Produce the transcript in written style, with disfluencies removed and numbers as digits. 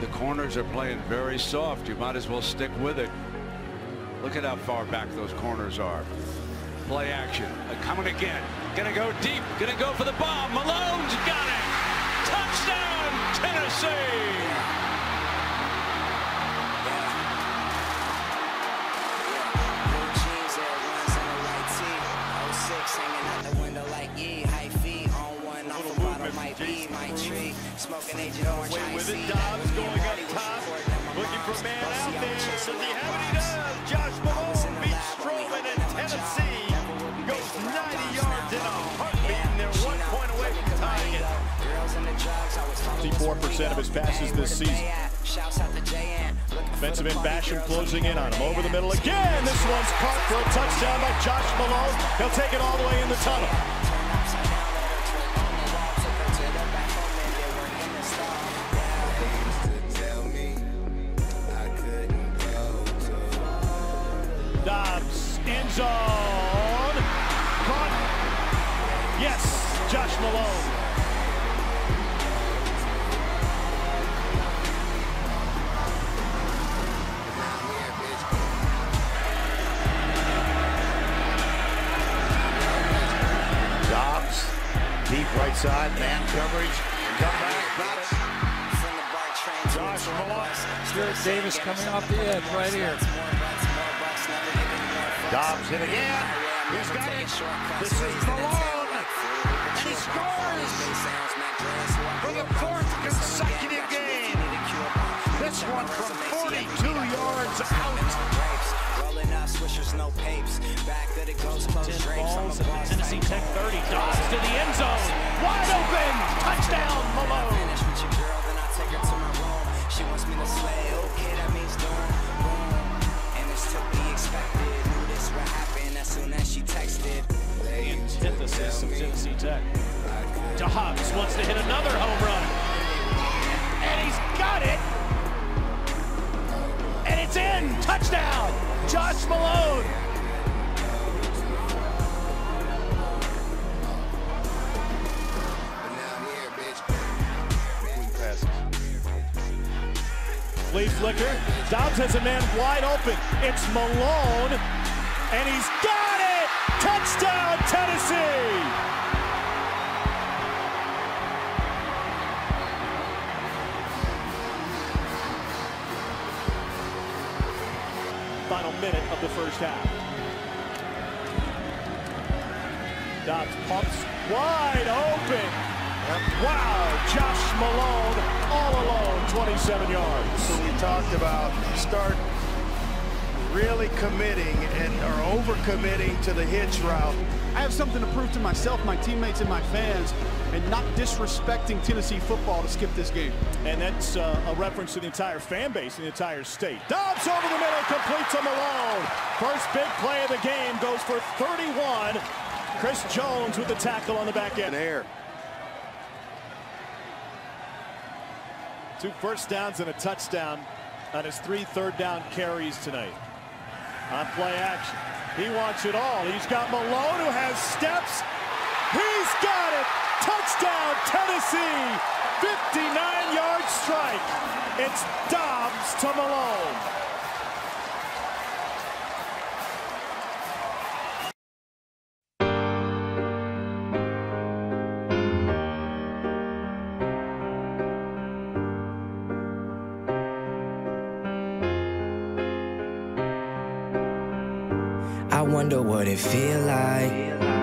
The corners are playing very soft. You might as well stick with it. Look at how far back those corners are. Play action. Coming again. Gonna go deep. Gonna go for the bomb. Malone's got it. Touchdown, Tennessee. Smoking agent orange. Away with it. Dobbs going up top. Looking for a man out there. Does he have it? He does. Josh Malone beats Strowman, and Tennessee goes 90 yards in a heartbeat, and they're 1 point away from tying it. 54% of his passes this season. Defensive end Basham closing in on him. Over the middle again. This one's caught for a touchdown by Josh Malone. He'll take it all the way in the tunnel. Dobbs, end zone, caught, yes, Josh Malone. Dobbs, deep right side, man coverage, come back, got it. Josh Malone. Stuart Davis coming off the edge right here. Dobbs hit again. He's got it. This is Malone. And he scores for the 4th consecutive game. This one from 42 yards out. Rolling up, swishers, no papes. Back that it goes close. 10 balls at the Tennessee Tech 30. Dobbs to the end zone. Wide open. Touchdown, Malone. Finish with your girl, then I take her to my room. She wants me to slay. Okay, that means doom, boom. And it's to be expected. What happened as soon as she texted. The antithesis of Tennessee Tech. Dobbs wants to hit another home run. And he's got it. And it's in. Touchdown. Josh Malone. Flea flicker. Dobbs has a man wide open. It's Malone. And he's got it! Touchdown, Tennessee! Final minute of the first half. Dobbs pumps wide open. Wow, Josh Malone all alone, 27 yards. So we talked about start really committing or over-committing to the hitch route. I have something to prove to myself, my teammates, and my fans, and not disrespecting Tennessee football to skip this game. And that's a reference to the entire fan base in the entire state. Dobbs over the middle, complete to Malone. First big play of the game, goes for 31. Chris Jones with the tackle on the back end. Air. 2 first downs and a touchdown on his 3 third down carries tonight. On play action, he wants it all. He's got Malone who has steps. He's got it. Touchdown, Tennessee. 59-yard strike. It's Dobbs to Malone. I wonder what it feel like